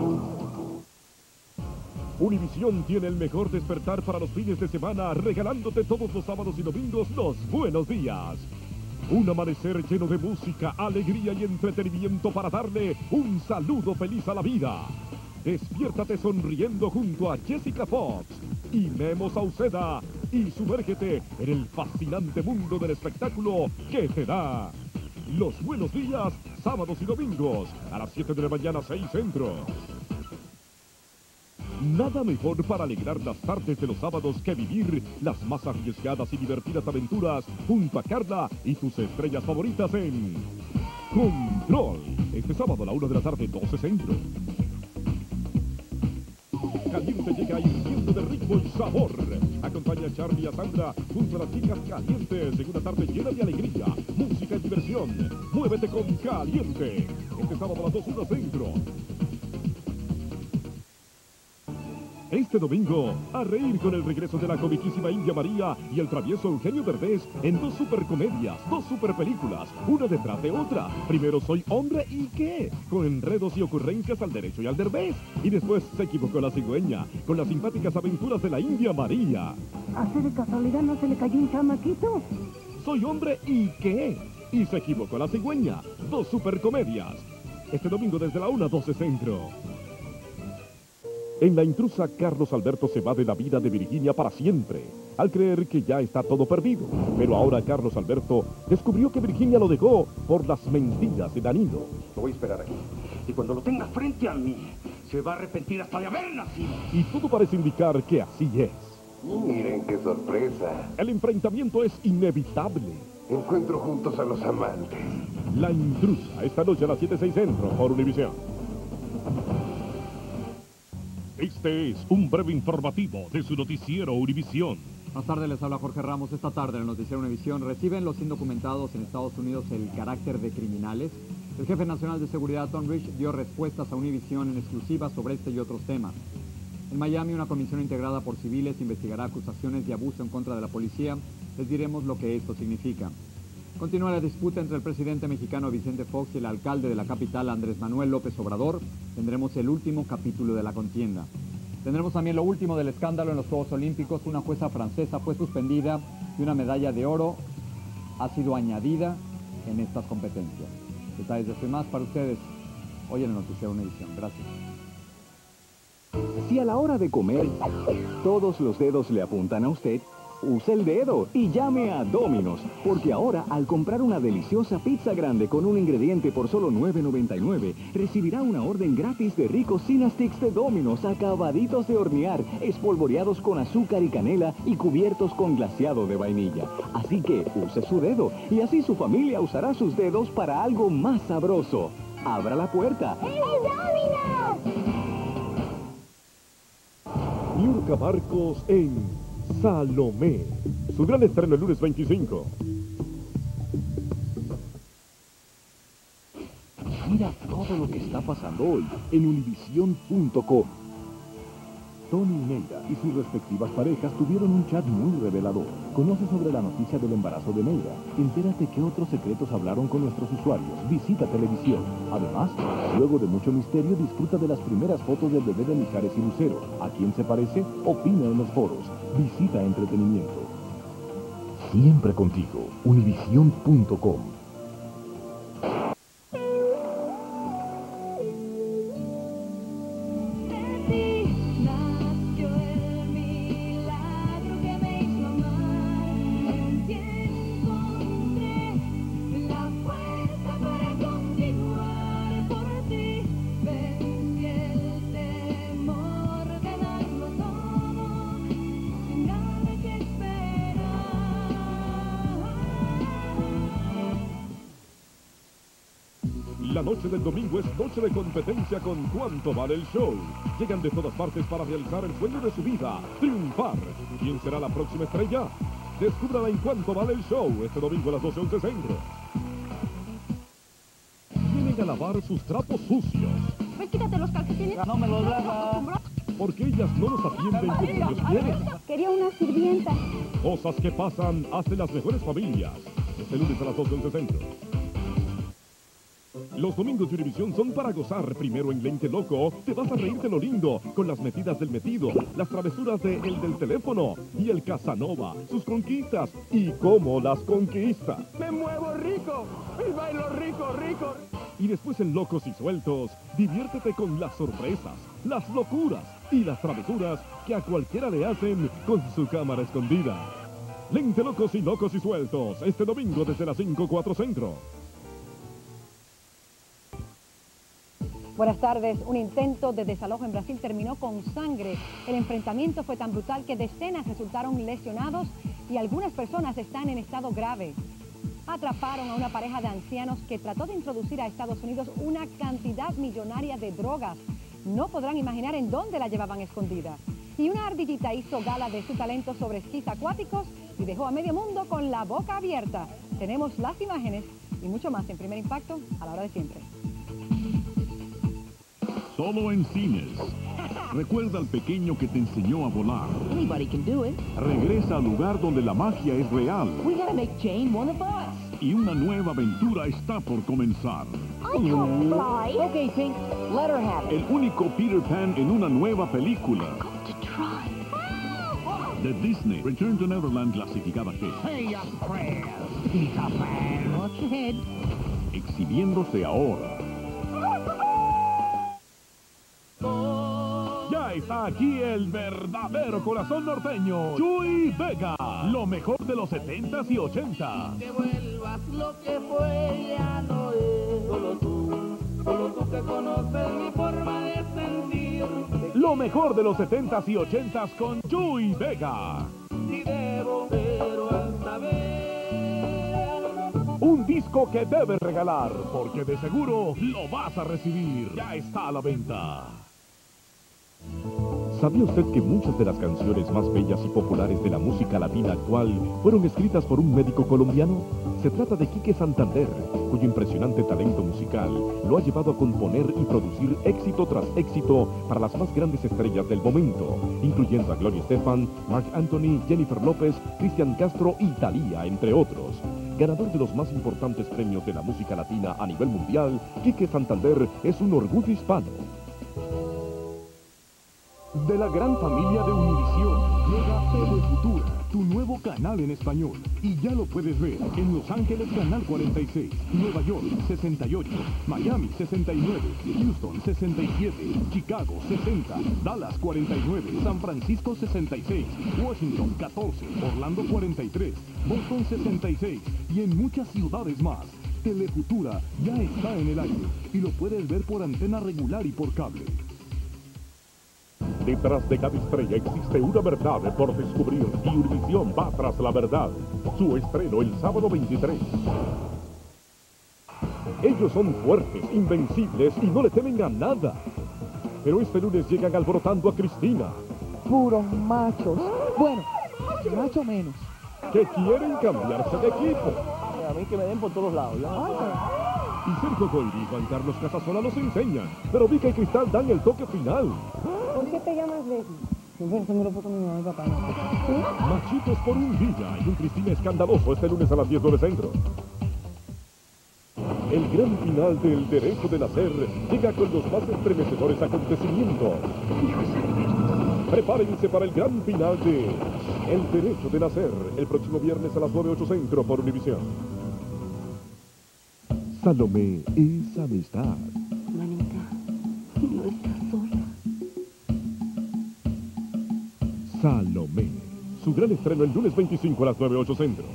Univision tiene el mejor despertar para los fines de semana, regalándote todos los sábados y domingos los buenos días. Un amanecer lleno de música, alegría y entretenimiento para darle un saludo feliz a la vida. Despiértate sonriendo junto a Jessica Fox y Memo Sauceda y sumérgete en el fascinante mundo del espectáculo que te da los buenos días, sábados y domingos, a las siete de la mañana, seis Centro. Nada mejor para alegrar las tardes de los sábados que vivir las más arriesgadas y divertidas aventuras junto a Carla y tus estrellas favoritas en Control. Este sábado a la una de la tarde, doce Centro. Caliente llega hirviendo de ritmo y sabor. Acompaña a Charlie y a Sandra junto a las chicas calientes en una tarde llena de alegría, música y diversión. Muévete con Caliente. Este sábado a las dos, una Centro. Este domingo, a reír con el regreso de la comiquísima India María y el travieso Eugenio Derbez en dos supercomedias, dos superpelículas, una detrás de otra. Primero Soy Hombre y ¿Qué? Con enredos y ocurrencias al derecho y al Derbez. Y después Se Equivocó la Cigüeña, con las simpáticas aventuras de la India María. ¿Hace de casualidad no se le cayó un chamaquito? Soy Hombre y ¿Qué? Y Se Equivocó la Cigüeña, dos supercomedias. Este domingo desde la una, doce Centro. En La Intrusa, Carlos Alberto se va de la vida de Virginia para siempre, al creer que ya está todo perdido. Pero ahora Carlos Alberto descubrió que Virginia lo dejó por las mentiras de Danilo. Lo voy a esperar aquí. Y cuando lo tenga frente a mí, se va a arrepentir hasta de haber nacido. Y todo parece indicar que así es. Miren qué sorpresa. El enfrentamiento es inevitable. Encuentro juntos a los amantes. La Intrusa, esta noche a las siete, seis Centro, por Univision. Este es un breve informativo de su noticiero Univisión. Más tarde les habla Jorge Ramos. Esta tarde en el noticiero Univisión reciben los indocumentados en Estados Unidos el carácter de criminales. El jefe nacional de seguridad, Tom Rich, dio respuestas a Univisión en exclusiva sobre este y otros temas. En Miami, una comisión integrada por civiles investigará acusaciones de abuso en contra de la policía. Les diremos lo que esto significa. Continúa la disputa entre el presidente mexicano Vicente Fox y el alcalde de la capital, Andrés Manuel López Obrador. Tendremos el último capítulo de la contienda. Tendremos también lo último del escándalo en los Juegos Olímpicos. Una jueza francesa fue suspendida y una medalla de oro ha sido añadida en estas competencias. Detalles de esto y más para ustedes hoy en el noticiero Univision. Gracias. Si a la hora de comer todos los dedos le apuntan a usted, use el dedo y llame a Domino's, porque ahora al comprar una deliciosa pizza grande con un ingrediente por solo nueve noventa y nueve, recibirá una orden gratis de ricos Cinasticks de Domino's acabaditos de hornear, espolvoreados con azúcar y canela y cubiertos con glaseado de vainilla. Así que use su dedo y así su familia usará sus dedos para algo más sabroso. ¡Abra la puerta! ¡Es Domino's! Niurka Marcos en Salomé. Su gran estreno el lunes veinticinco. Mira todo lo que está pasando hoy en Univision punto com. Tony y Neira y sus respectivas parejas tuvieron un chat muy revelador. Conoce sobre la noticia del embarazo de Neira. Entérate qué otros secretos hablaron con nuestros usuarios. Visita televisión. Además, luego de mucho misterio, disfruta de las primeras fotos del bebé de Mijares y Lucero. ¿A quién se parece? Opina en los foros. Visita entretenimiento. Siempre contigo. Univision punto com. La noche del domingo es noche de competencia con Cuánto Vale el Show. Llegan de todas partes para realizar el sueño de su vida, triunfar. ¿Quién será la próxima estrella? Descúbrala en Cuánto Vale el Show, este domingo a las doce, once Centro. Vienen a lavar sus trapos sucios. Pues quítate los calcetines. No me los lavas. Porque ellas no los atienden como ellos quieren. Quería una sirvienta. Cosas que pasan hasta las mejores familias. Este lunes a las doce, once Centro. Los domingos de Univision son para gozar. Primero en Lente Loco, te vas a reír de lo lindo, con las metidas del metido, las travesuras de El del teléfono y el Casanova, sus conquistas y cómo las conquista. ¡Me muevo rico! ¡Y bailo rico, rico! Y después en Locos y Sueltos, diviértete con las sorpresas, las locuras y las travesuras que a cualquiera le hacen con su cámara escondida. Lente Locos y Locos y Sueltos, este domingo desde las cinco, cuatro Centro. Buenas tardes. Un intento de desalojo en Brasil terminó con sangre. El enfrentamiento fue tan brutal que decenas resultaron lesionados y algunas personas están en estado grave. Atraparon a una pareja de ancianos que trató de introducir a Estados Unidos una cantidad millonaria de drogas. No podrán imaginar en dónde la llevaban escondida. Y una ardillita hizo gala de su talento sobre esquís acuáticos y dejó a medio mundo con la boca abierta. Tenemos las imágenes y mucho más en Primer Impacto a la hora de siempre. Solo en cines. Recuerda al pequeño que te enseñó a volar. Anybody can do it. Regresa al lugar donde la magia es real. We gotta make Jane one of us. Y una nueva aventura está por comenzar. I can't fly. Okay, Pink, let her have it. El único Peter Pan en una nueva película. I'm going to try. De Disney, Return to Neverland clasificada G. Say a prayer, Peter Pan. Watch your head. Exhibiéndose ahora. Ya está aquí el verdadero corazón norteño, Chuy Vega. Lo mejor de los setentas y ochentas. Que vuelvas lo que fue, ya no es. Solo tú, solo tú que conoces mi forma de sentir. Lo mejor de los setentas y ochentas con Chuy Vega. Si debo, pero al saber. Un disco que debes regalar, porque de seguro lo vas a recibir. Ya está a la venta. ¿Sabía usted que muchas de las canciones más bellas y populares de la música latina actual fueron escritas por un médico colombiano? Se trata de Quique Santander, cuyo impresionante talento musical lo ha llevado a componer y producir éxito tras éxito para las más grandes estrellas del momento, incluyendo a Gloria Estefan, Marc Anthony, Jennifer López, Cristian Castro y Thalía, entre otros. Ganador de los más importantes premios de la música latina a nivel mundial, Quique Santander es un orgullo hispano. De la gran familia de Univision, llega Telefutura, tu nuevo canal en español. Y ya lo puedes ver en Los Ángeles, Canal cuarenta y seis, Nueva York, sesenta y ocho, Miami, sesenta y nueve, Houston, sesenta y siete, Chicago, sesenta, Dallas, cuarenta y nueve, San Francisco, sesenta y seis, Washington, catorce, Orlando, cuarenta y tres, Boston, sesenta y seis, y en muchas ciudades más. Telefutura ya está en el aire y lo puedes ver por antena regular y por cable. Detrás de cada estrella existe una verdad por descubrir y Univision va tras la verdad. Su estreno el sábado veintitrés. Ellos son fuertes, invencibles y no le temen a nada. Pero este lunes llegan alborotando a Cristina. Puros machos. Bueno, macho menos. Que quieren cambiarse de equipo. A mí que me den por todos lados. ¿Ya? Y Sergio Goyri y Juan Carlos Casasola los enseñan. Pero Vika y Cristal dan el toque final. ¿Por qué te llamas Betty? Siempre se me lo puso mi mamá y papá. ¿Sí? Machitos por un día y un Cristina escandaloso este lunes a las diez nueve Centro. El gran final del Derecho de Nacer llega con los más estremecedores acontecimientos. Prepárense para el gran final de El Derecho de Nacer, el próximo viernes a las nueve ocho Centro por Univision. Salomé es amistad. Manita, no estás sola. Salomé, su gran estreno el lunes veinticinco a las nueve ocho Centro.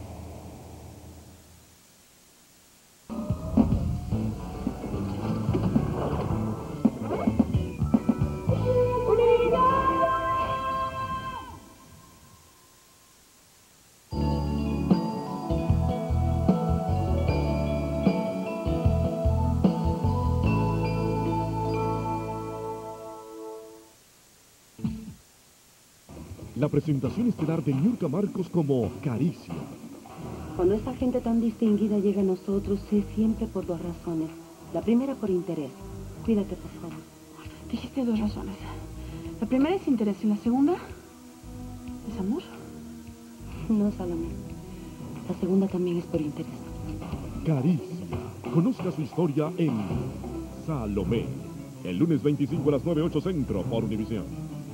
La presentación estelar de Niurka Marcos como Caricia. Cuando esta gente tan distinguida llega a nosotros, es siempre por dos razones. La primera por interés. Cuídate, por favor. Dijiste dos razones. La primera es interés y la segunda es amor. No, Salomé. La segunda también es por interés. Caricia. Conozca su historia en Salomé. El lunes veinticinco a las nueve ocho Centro por Univision.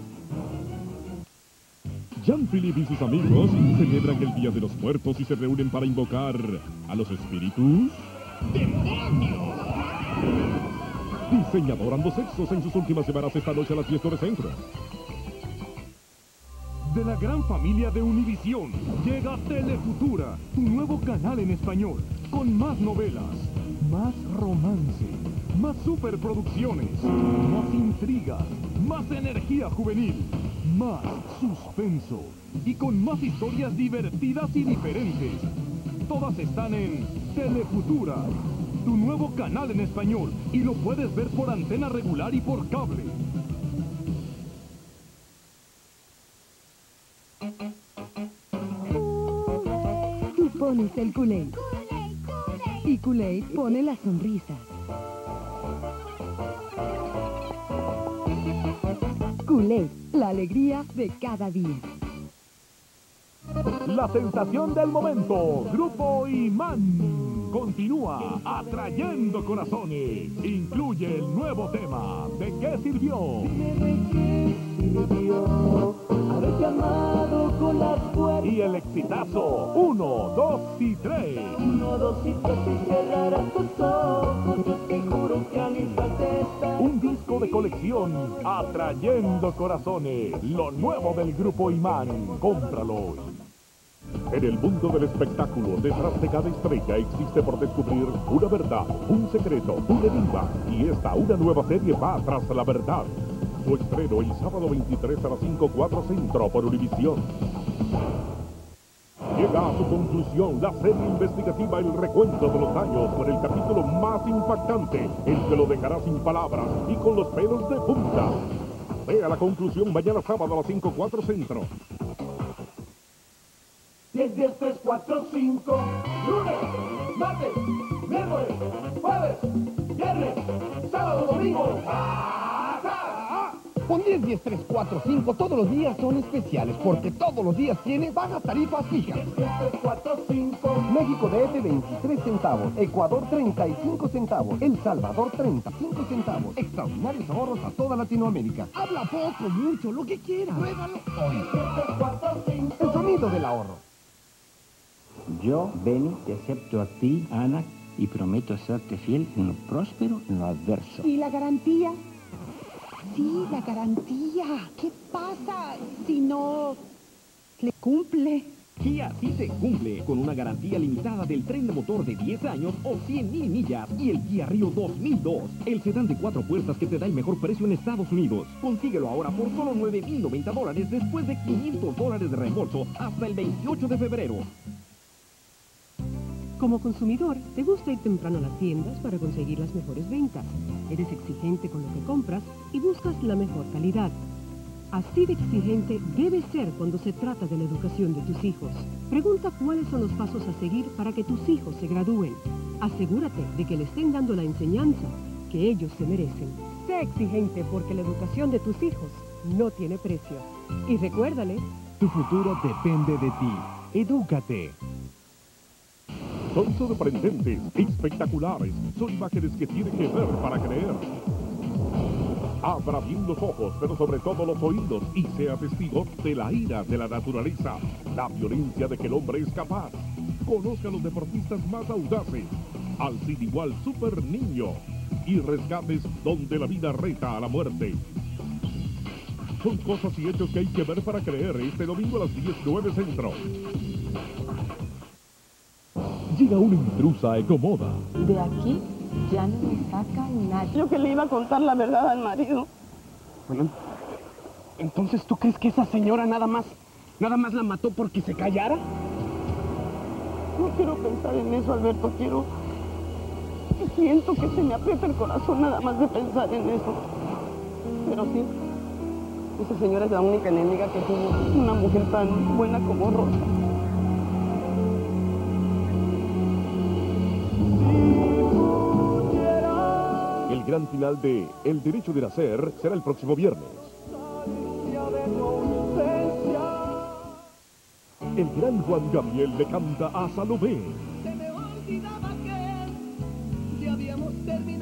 Jean-Philippe y sus amigos celebran el Día de los Muertos y se reúnen para invocar a los espíritus. ¡Demonios! Diseñador ambos sexos en sus últimas semanas esta noche a las diez de Centro. De la gran familia de Univision, llega Telefutura, tu nuevo canal en español, con más novelas, más romance, más superproducciones, más intrigas, más energía juvenil, más suspenso y con más historias divertidas y diferentes. Todas están en Telefutura, tu nuevo canal en español, y lo puedes ver por antena regular y por cable. Tú pones el Kool-Aid. Y Kool-Aid pone la sonrisa. Kool-Aid, la alegría de cada día. La sensación del momento, Grupo Imán, continúa atrayendo corazones. Incluye el nuevo tema, ¿de qué sirvió? Haberte amado con las fuerzas. Y el exitazo, uno, dos y tres. Uno, dos y tres, si cerraras tus ojos, yo te juro que al instante estás. Un disco de colección, atrayendo corazones. Lo nuevo del Grupo Imán, cómpralo hoy. En el mundo del espectáculo, detrás de cada estrella existe por descubrir una verdad, un secreto, un enigma. Y esta, una nueva serie, va tras la verdad. Su estreno el sábado veintitrés a las cinco cuatro Centro por Univision. Llega a su conclusión la serie investigativa El Recuento de los Daños, con el capítulo más impactante, el que lo dejará sin palabras y con los pelos de punta. Vea la conclusión mañana sábado a las cinco cuatro Centro. diez, diez, tres, cuatro, cinco. Lunes, martes, miércoles, jueves, viernes, sábado, domingo. Con diez, diez, tres, cuatro, cinco, todos los días son especiales, porque todos los días tiene bajas tarifas fijas. diez, diez, tres, cuatro, cinco. México D F veintitrés centavos, Ecuador treinta y cinco centavos, El Salvador treinta y cinco centavos. Extraordinarios ahorros a toda Latinoamérica. Habla poco, mucho, lo que quieras. Pruébalo hoy. diez, diez, tres, cuatro, cinco. El sonido del ahorro. Yo, Benny, te acepto a ti, Ana, y prometo serte fiel en lo próspero, en lo adverso. ¿Y la garantía? Sí, la garantía. ¿Qué pasa si no le cumple? Kia sí se cumple, con una garantía limitada del tren de motor de diez años o cien mil millas y el Kia Rio dos mil dos, el sedán de cuatro puertas que te da el mejor precio en Estados Unidos. Consíguelo ahora por solo nueve mil noventa dólares después de quinientos dólares de reembolso hasta el veintiocho de febrero. Como consumidor, te gusta ir temprano a las tiendas para conseguir las mejores ventas. Eres exigente con lo que compras y buscas la mejor calidad. Así de exigente debes ser cuando se trata de la educación de tus hijos. Pregunta cuáles son los pasos a seguir para que tus hijos se gradúen. Asegúrate de que le estén dando la enseñanza que ellos se merecen. Sé exigente porque la educación de tus hijos no tiene precio. Y recuérdale, tu futuro depende de ti. Edúcate. Son sorprendentes, espectaculares. Son imágenes que tiene que ver para creer. Abra bien los ojos, pero sobre todo los oídos, y sea testigo de la ira de la naturaleza, la violencia de que el hombre es capaz. Conozca a los deportistas más audaces, al sin igual super niño, y rescates donde la vida reta a la muerte. Son cosas y hechos que hay que ver para creer, este domingo a las diez nueve Centro. Llega una intrusa Ecomoda. De aquí ya no me saca nadie. Yo que le iba a contar la verdad al marido. Bueno, entonces, ¿tú crees que esa señora nada más, nada más la mató porque se callara? No quiero pensar en eso, Alberto. Quiero... Siento que se me aprieta el corazón nada más de pensar en eso. Pero sí, esa señora es la única enemiga que tuvo una mujer tan buena como Rosa. El gran final de El Derecho de Nacer será el próximo viernes. El gran Juan Gabriel le canta a Salomé. Se me olvidaba que ya habíamos terminado.